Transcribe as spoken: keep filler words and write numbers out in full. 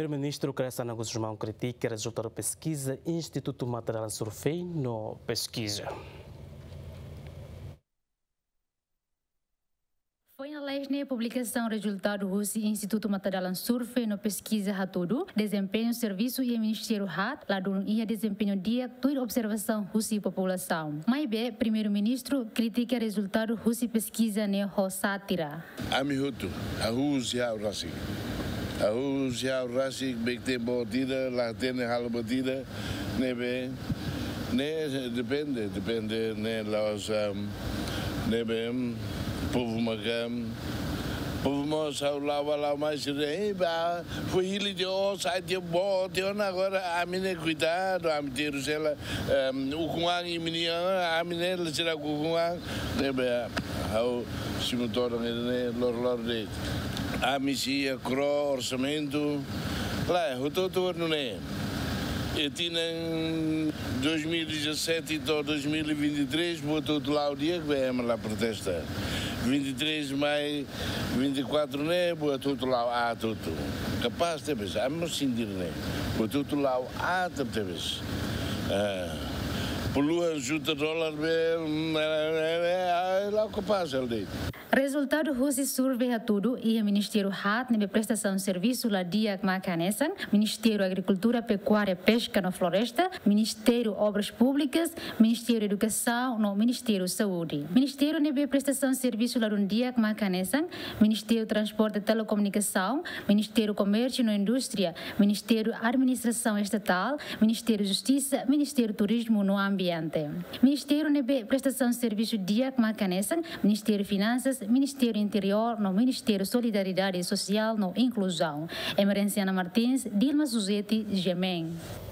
Primeiro-Ministro Cristiano Guzmão critica o resultado da pesquisa Instituto Material Survey no pesquisa. Foi a lei na publicação resultado do Instituto Material Survey no pesquisa Hatudu, desempenho serviço e Ministério Hat, lá do ia desempenho dia toda observação da população. Mas bem, primeiro-ministro critica o resultado da pesquisa ne Sátira. Amihutu, ahus ya urasi. Ahus ya urasi bekte botida, lá tem hal botida, ne be, ne depende, depende ne los ne be povo magam, povo moça lá lá mais rei, ba, foi ele de oh sai de bom, de agora a mim cuidado, a mim ter ela, o kuang e menina, a mim ela será o kuang, ne be, ao se motor ne lor lor de, a misia cro orçamento, lá o todo não é. E tinha dois mil e dezessete e dois mil e vinte e três, botou lá o dia que vai lá protestar. vinte e três de maio, vinte e quatro, né? Botou lá, ah, tudo. Capaz, talvez, ah, mas sim, né? Botou lá, ah, talvez. Puluan, junta dólar, lá capaz, ele Resultado do survey a tudo e o Ministério Hat na prestação de serviço lá dia que macanesan, Ministério Agricultura, Pecuária, Pesca na Floresta, Ministério Obras Públicas, Ministério Educação, no Ministério Saúde. Ministério na prestação de serviço lá um dia que macanesan, Ministério Transporte e Telecomunicação, Ministério Comércio e Indústria, Ministério Administração Estatal, Ministério Justiça, Ministério Turismo no Ambiente. Ministério na prestação de serviço dia que macanesan, Ministério Finanças, Ministério Interior, no Ministério Solidariedade Social, no Inclusão. Emerenciana Martins, Dilma Suzete, Gemem.